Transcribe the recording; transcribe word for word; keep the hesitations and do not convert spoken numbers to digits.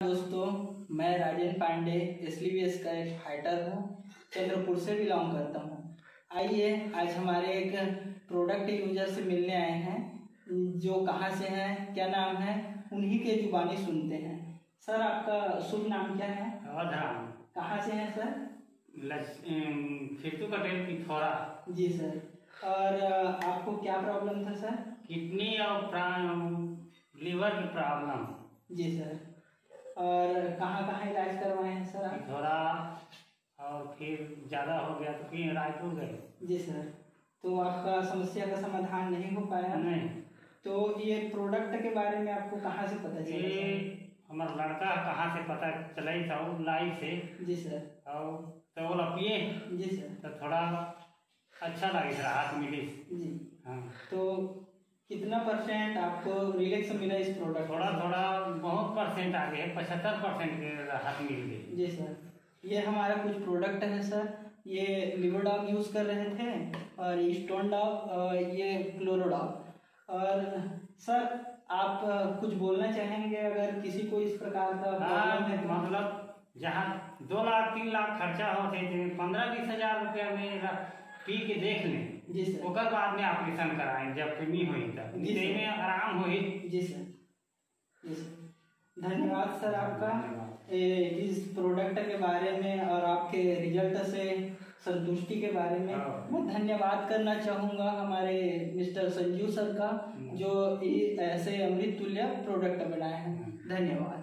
दोस्तों, मैं राजेंद्र पांडे एसलीवीएस का एक फाइटर हूँ। चंद्रपुर से बिलोंग करता हूँ। आइए आज हमारे एक प्रोडक्ट यूजर से मिलने आए हैं, जो कहाँ से हैं, क्या नाम है, उन्हीं के जुबानी सुनते हैं। सर, आपका शुभ नाम क्या है? अवधराम। कहाँ से हैं सर? फिरतू कटेल की थोड़ा। जी सर। और आपको क्या प्रॉब्लम था सर? किडनी और लीवर की प्रॉब्लम। जी सर। और कहाँ कहाँ इलाज करवाए हैं सर आप? थोड़ा और फिर ज़्यादा हो गया तो फिर रायपुर गए। जी सर। तो आपका समस्या का समाधान नहीं हो पाया? नहीं। तो ये प्रोडक्ट के बारे में आपको कहाँ से पता चला? ये हमारा लड़का कहाँ से पता चला था, वो लाइव से। जी सर। और तो वो पिए। जी सर। तो थोड़ा अच्छा लगे, राहत मिली। जी हाँ। तो कितना परसेंट आपको रिलैक्स मिला इस प्रोडक्ट? थोड़ा थोड़ा बहुत परसेंट आ गए, पचहत्तर परसेंट राहत मिल गई। जी सर। ये हमारा कुछ प्रोडक्ट है सर। ये लिवर डॉग यूज़ कर रहे थे, और स्टोन डॉग, और ये क्लोरोडॉग। और सर, आप कुछ बोलना चाहेंगे अगर किसी को इस प्रकार का प्रॉब्लम है? मतलब जहाँ दो लाख तीन लाख खर्चा होते थे, पंद्रह बीस हजार रुपया में पी के देख लें। जी सर। ओकर बाद में ऑपरेशन कराएं, जब नहीं हुई तब में आराम हुई। जी सर। जी सर। धन्यवाद सर आपका इस प्रोडक्ट के बारे में और आपके रिजल्ट से संतुष्टि के बारे में। मैं धन्यवाद करना चाहूँगा हमारे मिस्टर संजीव सर का, जो ऐसे अमृत तुल्य प्रोडक्ट बनाए हैं। धन्यवाद।